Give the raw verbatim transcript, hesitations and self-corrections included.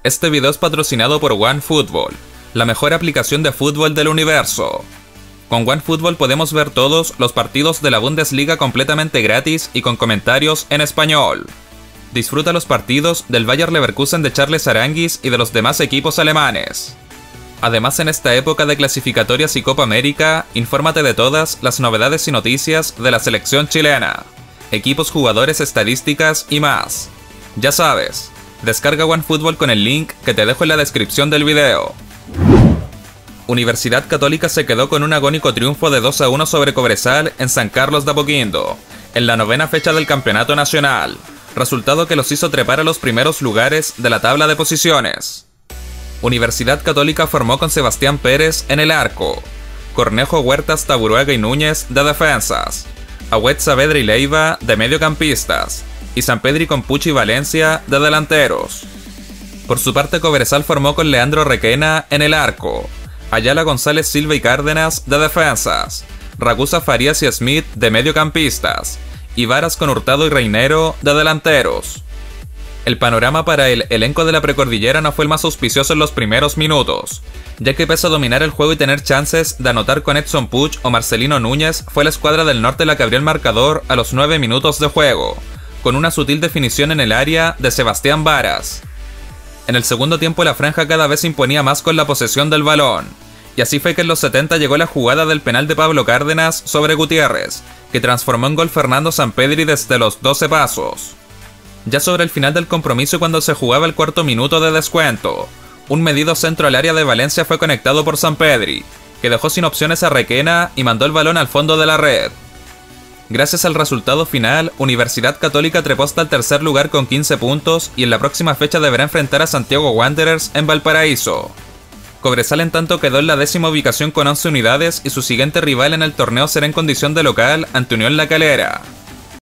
Este video es patrocinado por OneFootball, la mejor aplicación de fútbol del universo. Con OneFootball podemos ver todos los partidos de la Bundesliga completamente gratis y con comentarios en español. Disfruta los partidos del Bayer Leverkusen de Charles Aránguiz y de los demás equipos alemanes. Además, en esta época de clasificatorias y Copa América, infórmate de todas las novedades y noticias de la selección chilena, equipos, jugadores, estadísticas y más. Ya sabes, descarga OneFootball con el link que te dejo en la descripción del video. Universidad Católica se quedó con un agónico triunfo de dos a uno sobre Cobresal en San Carlos de Apoquindo, en la novena fecha del campeonato nacional, resultado que los hizo trepar a los primeros lugares de la tabla de posiciones. Universidad Católica formó con Sebastián Pérez en el arco, Cornejo, Huertas, Taburuaga y Núñez de defensas, Agüet, Saavedra y Leiva de mediocampistas, y Sampedri con Pucci y Valencia de delanteros. Por su parte, Cobresal formó con Leandro Requena en el arco, Ayala, González, Silva y Cárdenas de defensas, Ragusa, Farías y Smith de mediocampistas, y Varas con Hurtado y Reinero de delanteros. El panorama para el elenco de la precordillera no fue el más auspicioso en los primeros minutos, ya que pese a dominar el juego y tener chances de anotar con Edson Puch o Marcelino Núñez, fue la escuadra del norte la que abrió el marcador a los nueve minutos de juego, con una sutil definición en el área de Sebastián Varas. En el segundo tiempo la franja cada vez se imponía más con la posesión del balón, y así fue que en los setenta llegó la jugada del penal de Pablo Cárdenas sobre Gutiérrez, que transformó en gol Fernando Sampedri desde los doce pasos. Ya sobre el final del compromiso, cuando se jugaba el cuarto minuto de descuento, un medido centro al área de Valencia fue conectado por Sampedri, que dejó sin opciones a Requena y mandó el balón al fondo de la red. Gracias al resultado final, Universidad Católica trepó hasta el tercer lugar con quince puntos y en la próxima fecha deberá enfrentar a Santiago Wanderers en Valparaíso. Cobresal en tanto quedó en la décima ubicación con once unidades y su siguiente rival en el torneo será en condición de local ante Unión La Calera.